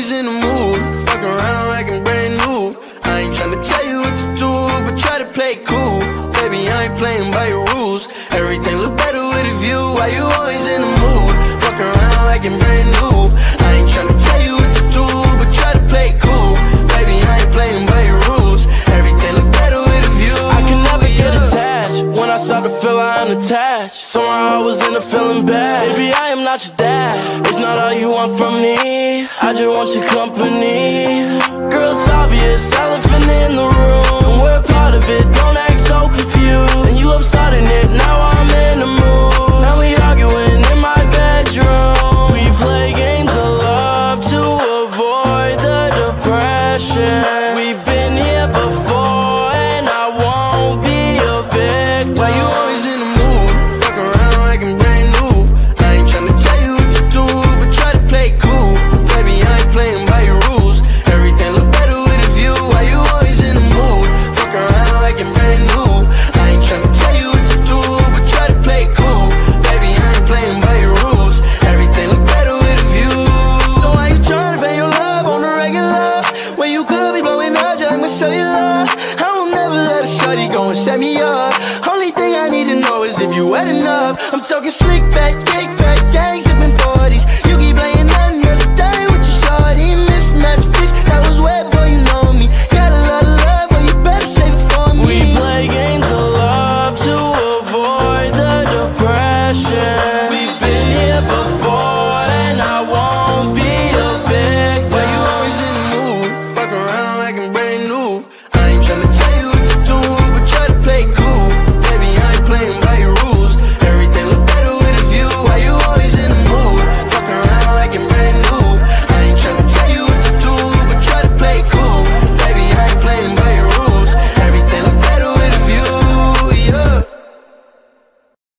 always in the mood, fuck around like I'm brand new. I ain't tryna tell you what to do, but try to play it cool. Baby, I ain't playing by your rules. Everything look better with a view. Why you always in the mood, fuck around like I'm brand new. I ain't tryna tell you what to do, but try to play it cool. Baby, I ain't playing by your rules. Everything look better with a view. I can never get attached. When I start to feel I'm unattached, somehow I was in a feeling bad. Baby, I am not your dad. It's not all you want from me, I just want your company. Girl, it's obvious, elephant in the room. We're part of it, don't act so confused. And you love starting it, now I'm in the mood. Now we arguing in my bedroom. We play games of love to avoid the depression. We've been here before and I won't be a victim. Why you always in the mood, fuck around like I'm brand new. I ain't tryna tell you what to do, but try to play it cool. Baby, I ain't playing by your rules. Everything look better with a view. Why you always in the mood, fuck around like I'm brand new. I ain't tryna tell you what to do, but try to play it cool. Baby, I ain't playing by your rules. Everything look better with a view. So why you tryna pay your love on the regular, when you could be blowing up just like my cellular? I will never let a shawty go and set me up. Only thing I need to know is if you wet enough. I'm talking slick back, kick back, gangs